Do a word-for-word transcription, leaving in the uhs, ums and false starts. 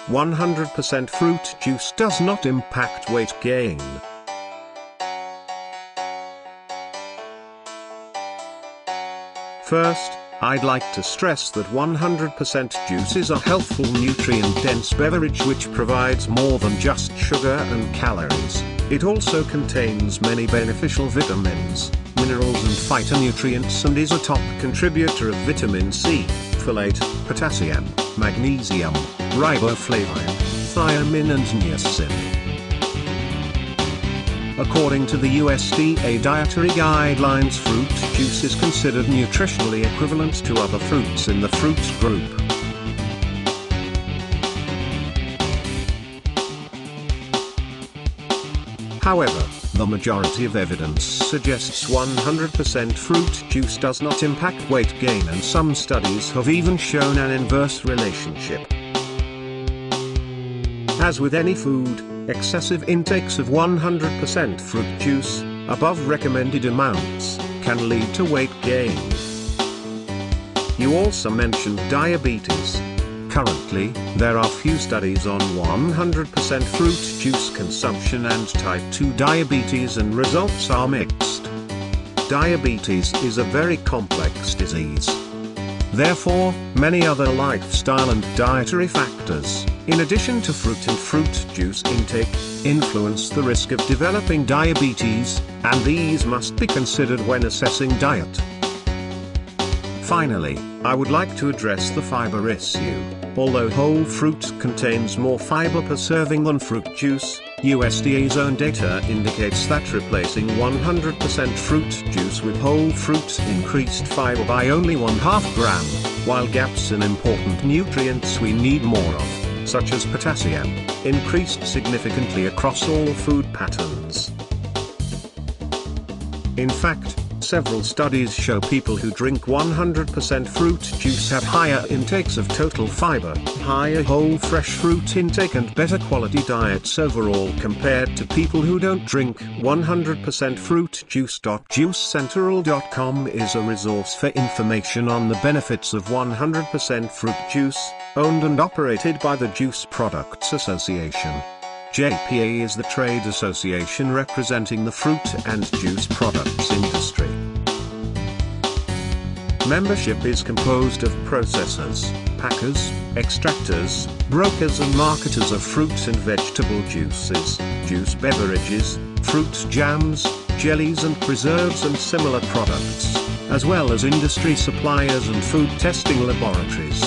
one hundred percent fruit juice does not impact weight gain. First, I'd like to stress that one hundred percent juice is a healthful nutrient-dense beverage which provides more than just sugar and calories. It also contains many beneficial vitamins, minerals and phytonutrients and is a top contributor of vitamin C, folate, potassium, magnesium, riboflavin, thiamine and niacin. According to the U S D A dietary guidelines, fruit juice is considered nutritionally equivalent to other fruits in the fruits group. However, the majority of evidence suggests one hundred percent fruit juice does not impact weight gain, and some studies have even shown an inverse relationship. As with any food, excessive intakes of one hundred percent fruit juice, above recommended amounts, can lead to weight gain. You also mentioned diabetes. Currently, there are few studies on one hundred percent fruit juice consumption and type two diabetes, and results are mixed. Diabetes is a very complex disease. Therefore, many other lifestyle and dietary factors, in addition to fruit and fruit juice intake, influence the risk of developing diabetes, and these must be considered when assessing diet. Finally, I would like to address the fiber issue. Although whole fruit contains more fiber per serving than fruit juice, U S D A's own data indicates that replacing one hundred percent fruit juice with whole fruits increased fiber by only one half gram, while gaps in important nutrients we need more of, such as potassium, increased significantly across all food patterns. In fact, several studies show people who drink one hundred percent fruit juice have higher intakes of total fiber, higher whole fresh fruit intake and better quality diets overall compared to people who don't drink one hundred percent fruit juice. juice central dot com is a resource for information on the benefits of one hundred percent fruit juice, owned and operated by the Juice Products Association. J P A is the trade association representing the fruit and juice products industry. Membership is composed of processors, packers, extractors, brokers and marketers of fruit and vegetable juices, juice beverages, fruit jams, jellies and preserves and similar products, as well as industry suppliers and food testing laboratories.